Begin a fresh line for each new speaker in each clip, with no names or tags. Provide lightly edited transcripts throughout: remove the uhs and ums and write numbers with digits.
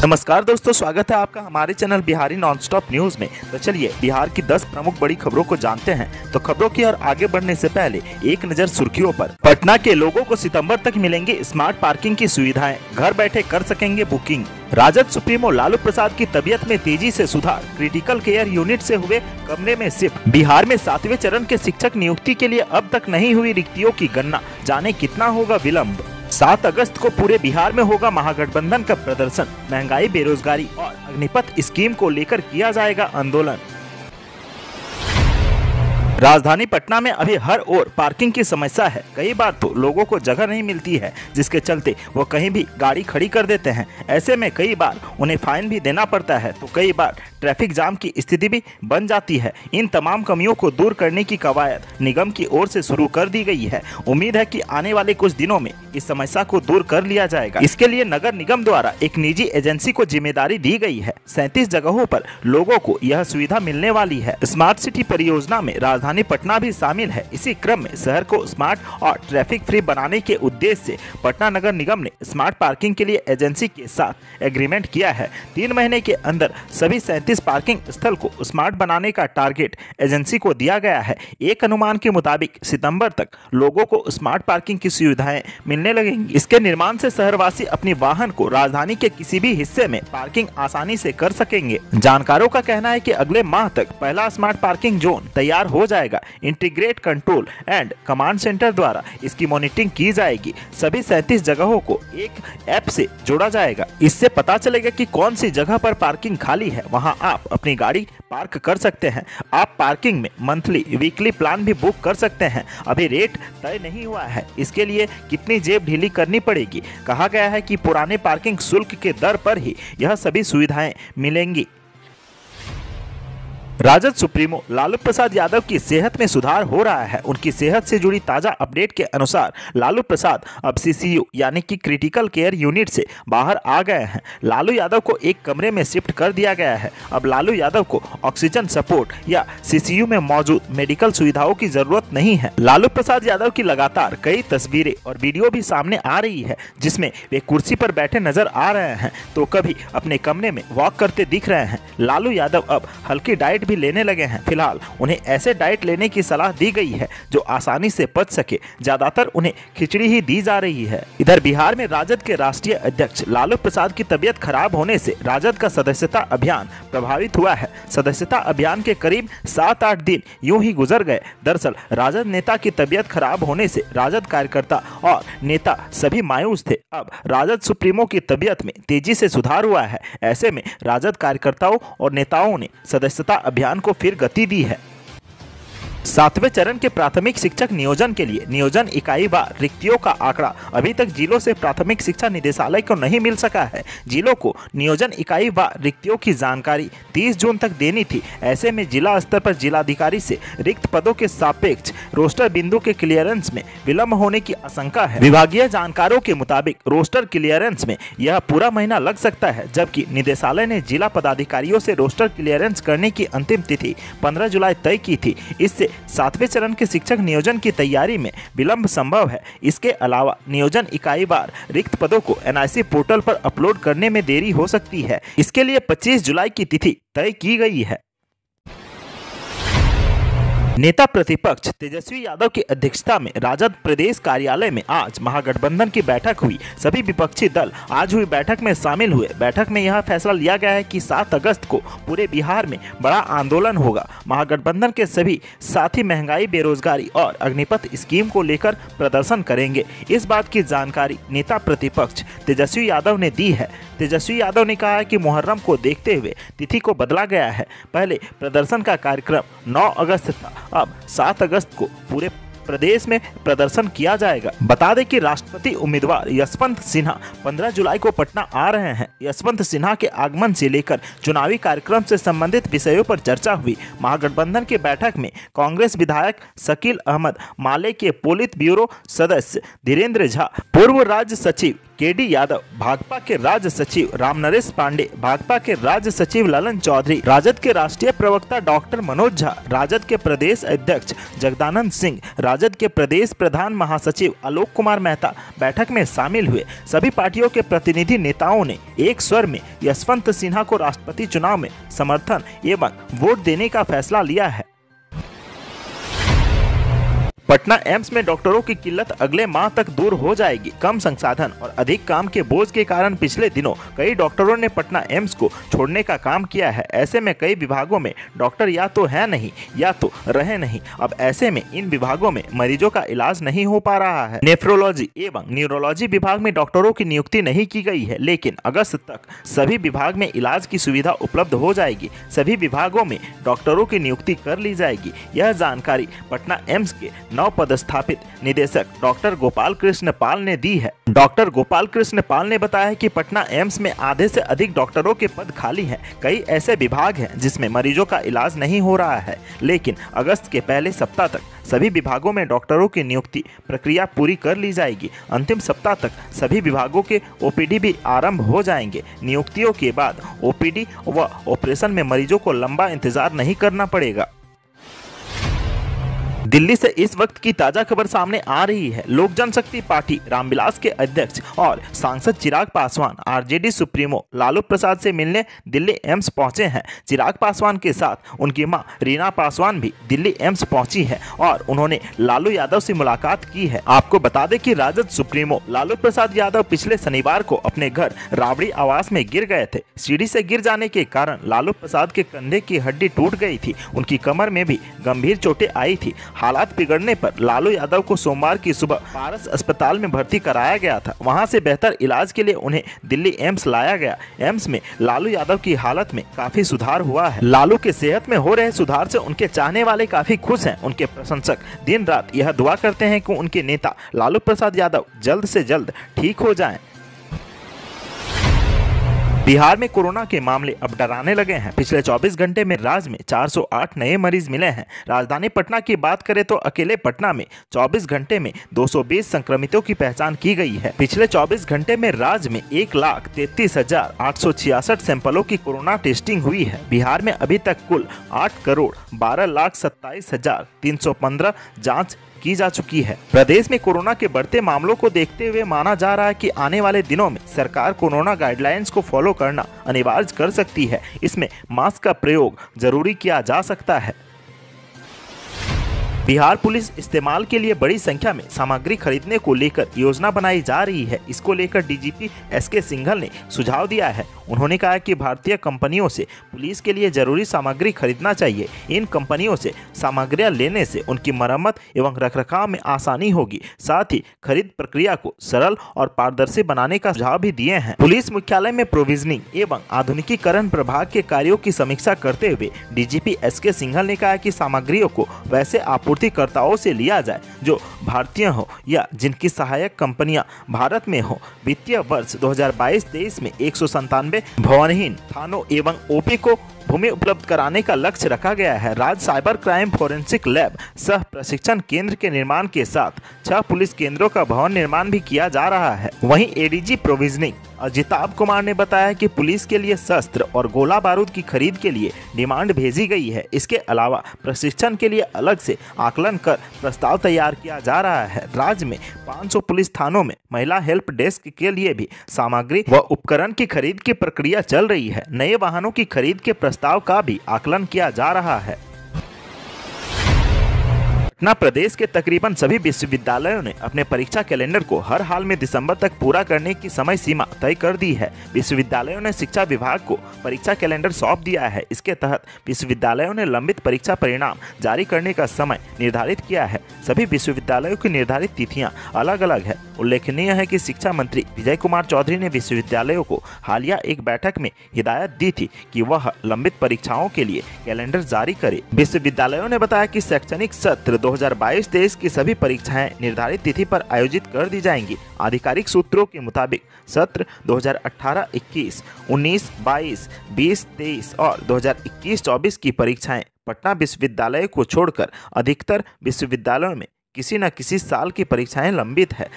नमस्कार दोस्तों, स्वागत है आपका हमारे चैनल बिहारी नॉनस्टॉप न्यूज में। तो चलिए बिहार की 10 प्रमुख बड़ी खबरों को जानते हैं। तो खबरों की ओर आगे बढ़ने से पहले एक नजर सुर्खियों पर। पटना के लोगों को सितंबर तक मिलेंगे स्मार्ट पार्किंग की सुविधाएं, घर बैठे कर सकेंगे बुकिंग। राजद सुप्रीमो लालू प्रसाद की तबीयत में तेजी से सुधार, क्रिटिकल केयर यूनिट से हुए कमरे में शिफ्ट। बिहार में 7वें चरण के शिक्षक नियुक्ति के लिए अब तक नहीं हुई रिक्तियों की गणना, जाने कितना होगा विलम्ब। 7 अगस्त को पूरे बिहार में होगा महागठबंधन का प्रदर्शन, महंगाई, बेरोजगारी और अग्निपथ स्कीम को लेकर किया जाएगा आंदोलन। राजधानी पटना में अभी हर ओर पार्किंग की समस्या है। कई बार तो लोगों को जगह नहीं मिलती है, जिसके चलते वो कहीं भी गाड़ी खड़ी कर देते हैं। ऐसे में कई बार उन्हें फाइन भी देना पड़ता है, तो कई बार ट्रैफिक जाम की स्थिति भी बन जाती है। इन तमाम कमियों को दूर करने की कवायद निगम की ओर से शुरू कर दी गई है। उम्मीद है कि आने वाले कुछ दिनों में इस समस्या को दूर कर लिया जाएगा। इसके लिए नगर निगम द्वारा एक निजी एजेंसी को जिम्मेदारी दी गई है। 37 जगहों पर लोगों को यह सुविधा मिलने वाली है। स्मार्ट सिटी परियोजना में राजधानी पटना भी शामिल है। इसी क्रम में शहर को स्मार्ट और ट्रैफिक फ्री बनाने के उद्देश्य से पटना नगर निगम ने स्मार्ट पार्किंग के लिए एजेंसी के साथ एग्रीमेंट किया है। 3 महीने के अंदर सभी 37 पार्किंग स्थल को स्मार्ट बनाने का टारगेट एजेंसी को दिया गया है। एक अनुमान के मुताबिक सितंबर तक लोगों को स्मार्ट पार्किंग की सुविधाएं मिलने लगेंगी। इसके निर्माण से शहरवासी अपनी वाहन को राजधानी के किसी भी हिस्से में पार्किंग आसानी से कर सकेंगे। जानकारों का कहना है कि अगले माह तक पहला स्मार्ट पार्किंग जोन तैयार हो जाएगा। Integrate control and command centre द्वारा इसकी मॉनिटरिंग की जाएगी। सभी 37 जगहों को एक ऐप से जोड़ा जाएगा। इससे पता चलेगा कि कौन सी जगह पर पार्किंग खाली है, वहां आप अपनी गाड़ी पार्क कर सकते हैं। आप पार्किंग में मंथली, वीकली प्लान भी बुक कर सकते हैं। अभी रेट तय नहीं हुआ है, इसके लिए कितनी जेब ढीली करनी पड़ेगी। कहा गया है कि पुराने पार्किंग शुल्क के दर पर ही यह सभी सुविधाएं मिलेंगी। राजद सुप्रीमो लालू प्रसाद यादव की सेहत में सुधार हो रहा है। उनकी सेहत से जुड़ी ताजा अपडेट के अनुसार लालू प्रसाद अब सीसीयू यानी कि क्रिटिकल केयर यूनिट से बाहर आ गए हैं। लालू यादव को एक कमरे में शिफ्ट कर दिया गया है। अब लालू यादव को ऑक्सीजन सपोर्ट या सीसीयू में मौजूद मेडिकल सुविधाओं की जरूरत नहीं है। लालू प्रसाद यादव की लगातार कई तस्वीरें और वीडियो भी सामने आ रही है, जिसमें वे कुर्सी पर बैठे नजर आ रहे हैं तो कभी अपने कमरे में वॉक करते दिख रहे हैं। लालू यादव अब हल्की डाइट भी लेने लगे हैं। फिलहाल उन्हें ऐसे डाइट लेने की सलाह दी गई है जो आसानी से पच सके। ज्यादातर उन्हें खिचड़ी ही दी जा रही है। इधर बिहार में राजद के राष्ट्रीय अध्यक्ष लालू प्रसाद की तबीयत खराब होने से राजद का सदस्यता अभियान प्रभावित हुआ है। सदस्यता अभियान के करीब 7-8 दिन यूं ही गुजर गए। दरअसल राजद नेता की तबीयत खराब होने से राजद कार्यकर्ता और नेता सभी मायूस थे। अब राजद सुप्रीमो की तबीयत में तेजी से सुधार हुआ है। ऐसे में राजद कार्यकर्ताओं और नेताओं ने सदस्यता अभियान को फिर गति दी है। 7वें चरण के प्राथमिक शिक्षक नियोजन के लिए नियोजन इकाई वार रिक्तियों का आंकड़ा अभी तक जिलों से प्राथमिक शिक्षा निदेशालय को नहीं मिल सका है। जिलों को नियोजन इकाई वार रिक्तियों की जानकारी 30 जून तक देनी थी। ऐसे में जिला स्तर पर जिलाधिकारी से रिक्त पदों के सापेक्ष रोस्टर बिंदु के क्लियरेंस में विलंब होने की आशंका है। विभागीय जानकारों के मुताबिक रोस्टर क्लियरेंस में यह पूरा महीना लग सकता है, जबकि निदेशालय ने जिला पदाधिकारियों से रोस्टर क्लियरेंस करने की अंतिम तिथि 15 जुलाई तय की थी। इससे 7वें चरण के शिक्षक नियोजन की तैयारी में विलंब संभव है। इसके अलावा नियोजन इकाई वार रिक्त पदों को NIC पोर्टल पर अपलोड करने में देरी हो सकती है। इसके लिए 25 जुलाई की तिथि तय की गई है। नेता प्रतिपक्ष तेजस्वी यादव की अध्यक्षता में राजद प्रदेश कार्यालय में आज महागठबंधन की बैठक हुई। सभी विपक्षी दल आज हुई बैठक में शामिल हुए। बैठक में यह फैसला लिया गया है कि 7 अगस्त को पूरे बिहार में बड़ा आंदोलन होगा। महागठबंधन के सभी साथी महंगाई, बेरोजगारी और अग्निपथ स्कीम को लेकर प्रदर्शन करेंगे। इस बात की जानकारी नेता प्रतिपक्ष तेजस्वी यादव ने दी है। तेजस्वी यादव ने कहा है कि मुहर्रम को देखते हुए तिथि को बदला गया है। पहले प्रदर्शन का कार्यक्रम 9 अगस्त था, अब 7 अगस्त को पूरे प्रदेश में प्रदर्शन किया जाएगा। बता दें कि राष्ट्रपति उम्मीदवार यशवंत सिन्हा 15 जुलाई को पटना आ रहे हैं। यशवंत सिन्हा के आगमन से लेकर चुनावी कार्यक्रम से संबंधित विषयों पर चर्चा हुई। महागठबंधन की बैठक में कांग्रेस विधायक शकील अहमद, माले के पोलित ब्यूरो सदस्य धीरेन्द्र झा, पूर्व राज्य सचिव केडी यादव, भाजपा के राज्य सचिव रामनरेश पांडे, भाजपा के राज्य सचिव ललन चौधरी, राजद के राष्ट्रीय प्रवक्ता डॉक्टर मनोज झा, राजद के प्रदेश अध्यक्ष जगदानंद सिंह, राजद के प्रदेश प्रधान महासचिव आलोक कुमार मेहता बैठक में शामिल हुए। सभी पार्टियों के प्रतिनिधि नेताओं ने एक स्वर में यशवंत सिन्हा को राष्ट्रपति चुनाव में समर्थन एवं वोट देने का फैसला लिया है। पटना एम्स में डॉक्टरों की किल्लत अगले माह तक दूर हो जाएगी। कम संसाधन और अधिक काम के बोझ के कारण पिछले दिनों कई डॉक्टरों ने पटना एम्स को छोड़ने का काम किया है। ऐसे में कई विभागों में डॉक्टर या तो है नहीं या तो रहे नहीं। अब ऐसे में इन विभागों में मरीजों का इलाज नहीं हो पा रहा है। नेफ्रोलॉजी एवं न्यूरोलॉजी विभाग में डॉक्टरों की नियुक्ति नहीं की गई है, लेकिन अगस्त तक सभी विभाग में इलाज की सुविधा उपलब्ध हो जाएगी। सभी विभागों में डॉक्टरों की नियुक्ति कर ली जाएगी। यह जानकारी पटना एम्स के नव पदस्थापित निदेशक डॉक्टर गोपाल कृष्ण पाल ने दी है। डॉक्टर गोपाल कृष्ण पाल ने बताया कि पटना एम्स में आधे से अधिक डॉक्टरों के पद खाली हैं। कई ऐसे विभाग हैं जिसमें मरीजों का इलाज नहीं हो रहा है, लेकिन अगस्त के पहले सप्ताह तक सभी विभागों में डॉक्टरों की नियुक्ति प्रक्रिया पूरी कर ली जाएगी। अंतिम सप्ताह तक सभी विभागों के ओपीडी भी आरंभ हो जाएंगे। नियुक्तियों के बाद ओपीडी व ऑपरेशन में मरीजों को लंबा इंतजार नहीं करना पड़ेगा। दिल्ली से इस वक्त की ताजा खबर सामने आ रही है। लोक जनशक्ति पार्टी रामविलास के अध्यक्ष और सांसद चिराग पासवान आरजेडी सुप्रीमो लालू प्रसाद से मिलने दिल्ली एम्स पहुंचे हैं। चिराग पासवान के साथ उनकी मां रीना पासवान भी दिल्ली एम्स पहुंची है और उन्होंने लालू यादव से मुलाकात की है। आपको बता दें कि राजद सुप्रीमो लालू प्रसाद यादव पिछले शनिवार को अपने घर राबड़ी आवास में गिर गए थे। सीढ़ी से गिर जाने के कारण लालू प्रसाद के कंधे की हड्डी टूट गई थी। उनकी कमर में भी गंभीर चोटें आई थी। हालात बिगड़ने पर लालू यादव को सोमवार की सुबह पारस अस्पताल में भर्ती कराया गया था। वहां से बेहतर इलाज के लिए उन्हें दिल्ली एम्स लाया गया। एम्स में लालू यादव की हालत में काफी सुधार हुआ है। लालू के सेहत में हो रहे सुधार से उनके चाहने वाले काफी खुश हैं। उनके प्रशंसक दिन रात यह दुआ करते हैं कि उनके नेता लालू प्रसाद यादव जल्द से जल्द ठीक हो जाएं। बिहार में कोरोना के मामले अब डराने लगे हैं। पिछले 24 घंटे में राज्य में 408 नए मरीज मिले हैं। राजधानी पटना की बात करें तो अकेले पटना में 24 घंटे में 220 संक्रमितों की पहचान की गई है। पिछले 24 घंटे में राज्य में 1,33,866 सैंपलों की कोरोना टेस्टिंग हुई है। बिहार में अभी तक कुल 8,12,27,315 जाँच की जा चुकी है। प्रदेश में कोरोना के बढ़ते मामलों को देखते हुए माना जा रहा है कि आने वाले दिनों में सरकार कोरोना गाइडलाइंस को फॉलो करना अनिवार्य कर सकती है। इसमें मास्क का प्रयोग जरूरी किया जा सकता है। बिहार पुलिस इस्तेमाल के लिए बड़ी संख्या में सामग्री खरीदने को लेकर योजना बनाई जा रही है। इसको लेकर डीजीपी एसके सिंघल ने सुझाव दिया है। उन्होंने कहा कि भारतीय कंपनियों से पुलिस के लिए जरूरी सामग्री खरीदना चाहिए। इन कंपनियों से सामग्रियां लेने से उनकी मरम्मत एवं रखरखाव में आसानी होगी। साथ ही खरीद प्रक्रिया को सरल और पारदर्शी बनाने का सुझाव भी दिए हैं। पुलिस मुख्यालय में प्रोविजनिंग एवं आधुनिकीकरण प्रभाग के कार्यों की समीक्षा करते हुए डीजीपी एसके सिंघल ने कहा कि सामग्रियों को वैसे आपूर्तिकर्ताओं से लिया जाए जो भारतीय हो या जिनकी सहायक कंपनियां भारत में हो। वित्तीय वर्ष 2022-23 में 197 भवनहीन थानों एवं ओपी को भूमि उपलब्ध कराने का लक्ष्य रखा गया है। राज्य साइबर क्राइम फोरेंसिक लैब सह प्रशिक्षण केंद्र के निर्माण के साथ 6 पुलिस केंद्रों का भवन निर्माण भी किया जा रहा है। वहीं एडीजी प्रोविजनिंग अजिताभ कुमार ने बताया कि पुलिस के लिए शस्त्र और गोला बारूद की खरीद के लिए डिमांड भेजी गई है। इसके अलावा प्रशिक्षण के लिए अलग से आकलन कर प्रस्ताव तैयार किया जा रहा है। राज्य में 500 पुलिस थानों में महिला हेल्प डेस्क के लिए भी सामग्री व उपकरण की खरीद की प्रक्रिया चल रही है। नए वाहनों की खरीद के प्रस्ताव का भी आकलन किया जा रहा है। पटना प्रदेश के तकरीबन सभी विश्वविद्यालयों ने अपने परीक्षा कैलेंडर को हर हाल में दिसंबर तक पूरा करने की समय सीमा तय कर दी है। विश्वविद्यालयों ने शिक्षा विभाग को परीक्षा कैलेंडर सौंप दिया है। इसके तहत विश्वविद्यालयों ने लंबित परीक्षा परिणाम जारी करने का समय निर्धारित किया है। सभी विश्वविद्यालयों की निर्धारित तिथियां अलग अलग है। उल्लेखनीय है कि शिक्षा मंत्री विजय कुमार चौधरी ने विश्वविद्यालयों को हालिया एक बैठक में हिदायत दी थी कि वह लंबित परीक्षाओं के लिए कैलेंडर जारी करे। विश्वविद्यालयों ने बताया कि शैक्षणिक सत्र 2022-23 की सभी परीक्षाएं निर्धारित तिथि पर आयोजित कर दी जाएंगी। आधिकारिक सूत्रों के मुताबिक सत्र 2018-21, 19-22, 20-23 और 2021-24 की परीक्षाएं पटना विश्वविद्यालय को छोड़कर अधिकतर विश्वविद्यालयों में किसी न किसी साल की परीक्षाएं लंबित है।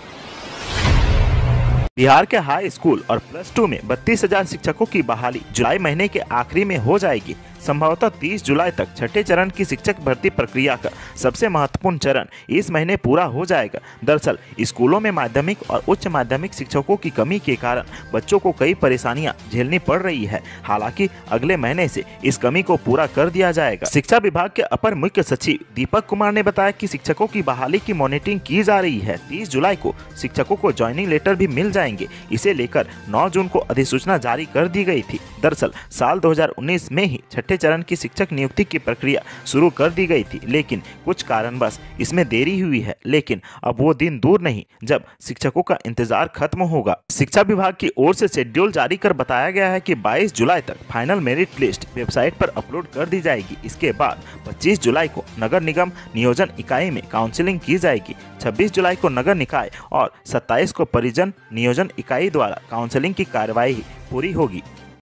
बिहार के हाई स्कूल और +2 में 32,000 शिक्षकों की बहाली जुलाई महीने के आखिरी में हो जाएगी। संभवतः 30 जुलाई तक छठे चरण की शिक्षक भर्ती प्रक्रिया का सबसे महत्वपूर्ण चरण इस महीने पूरा हो जाएगा। दरअसल स्कूलों में माध्यमिक और उच्च माध्यमिक शिक्षकों की कमी के कारण बच्चों को कई परेशानियां झेलनी पड़ रही है। हालांकि अगले महीने से इस कमी को पूरा कर दिया जाएगा। शिक्षा विभाग के अपर मुख्य सचिव दीपक कुमार ने बताया कि शिक्षकों की बहाली की मॉनिटरिंग की जा रही है। 30 जुलाई को शिक्षकों को ज्वाइनिंग लेटर भी मिल जाएंगे। इसे लेकर 9 जून को अधिसूचना जारी कर दी गई थी। दरअसल साल 2019 में ही छठे चरण की शिक्षक नियुक्ति की प्रक्रिया शुरू कर दी गई थी, लेकिन कुछ कारणवश इसमें देरी हुई है। लेकिन अब वो दिन दूर नहीं जब शिक्षकों का इंतजार खत्म होगा। शिक्षा विभाग की ओर से शेड्यूल जारी कर बताया गया है कि 22 जुलाई तक फाइनल मेरिट लिस्ट वेबसाइट पर अपलोड कर दी जाएगी। इसके बाद 25 जुलाई को नगर निगम नियोजन इकाई में काउंसलिंग की जाएगी। 26 जुलाई को नगर निकाय और 27 को परिजन नियोजन इकाई द्वारा काउंसलिंग की कार्यवाही पूरी होगी।